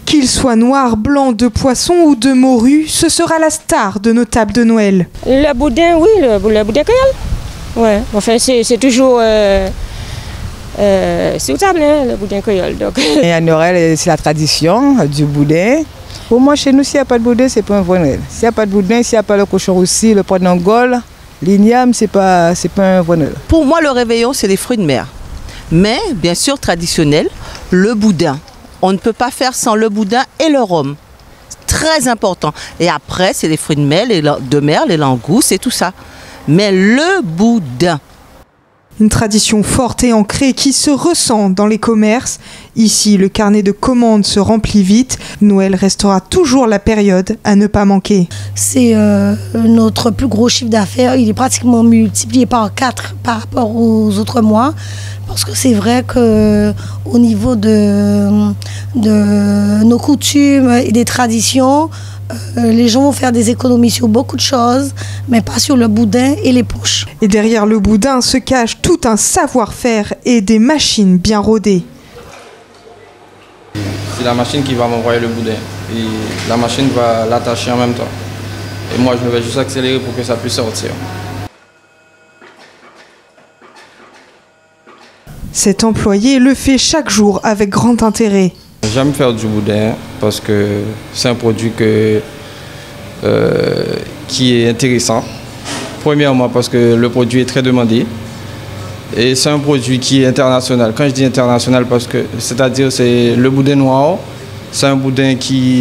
Qu'il soit noir, blanc, de poisson ou de morue, ce sera la star de nos tables de Noël. Le boudin, oui, le boudin créole. Ouais, enfin c'est toujours souhaitable, hein, le boudin créole. Donc. Et à Noël, c'est la tradition du boudin. Pour moi, chez nous, s'il n'y a pas de boudin, c'est pas un vrai Noël. S'il n'y a pas de boudin, s'il n'y a pas le cochon aussi, le pot d'Angole, l'igname, c'est pas un vrai Noël. Pour moi, le réveillon, c'est les fruits de mer. Mais, bien sûr, traditionnel, le boudin. On ne peut pas faire sans le boudin et le rhum. Très important. Et après, c'est les fruits de mer, les langoustes et tout ça. Mais le boudin. Une tradition forte et ancrée qui se ressent dans les commerces. Ici, le carnet de commandes se remplit vite. Noël restera toujours la période à ne pas manquer. C'est notre plus gros chiffre d'affaires. Il est pratiquement multiplié par 4 par rapport aux autres mois. Parce que c'est vrai qu'au niveau de nos coutumes et des traditions, les gens vont faire des économies sur beaucoup de choses, mais pas sur le boudin et les poches. Et derrière le boudin se cache tout un savoir-faire et des machines bien rodées. C'est la machine qui va m'envoyer le boudin et la machine va l'attacher en même temps. Et moi, je vais juste accélérer pour que ça puisse sortir. Cet employé le fait chaque jour avec grand intérêt. J'aime faire du boudin parce que c'est un produit qui est intéressant. Premièrement parce que le produit est très demandé et c'est un produit qui est international. Quand je dis international, parce que c'est-à-dire c'est le boudin noir, c'est un boudin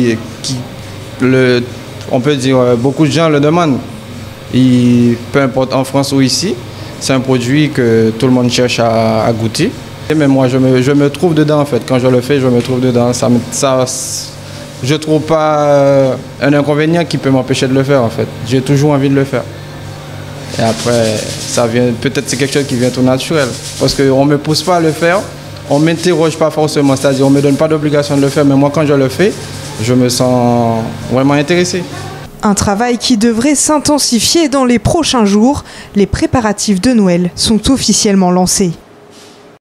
on peut dire beaucoup de gens le demandent. Et peu importe en France ou ici, c'est un produit que tout le monde cherche à goûter. Mais moi, je me trouve dedans en fait. Quand je le fais, je me trouve dedans. Je ne trouve pas un inconvénient qui peut m'empêcher de le faire en fait. J'ai toujours envie de le faire. Et après, ça vient. Peut-être c'est quelque chose qui vient tout naturel. Parce qu'on ne me pousse pas à le faire. On ne m'interroge pas forcément. C'est-à-dire, on ne me donne pas d'obligation de le faire. Mais moi, quand je le fais, je me sens vraiment intéressé. Un travail qui devrait s'intensifier dans les prochains jours. Les préparatifs de Noël sont officiellement lancés.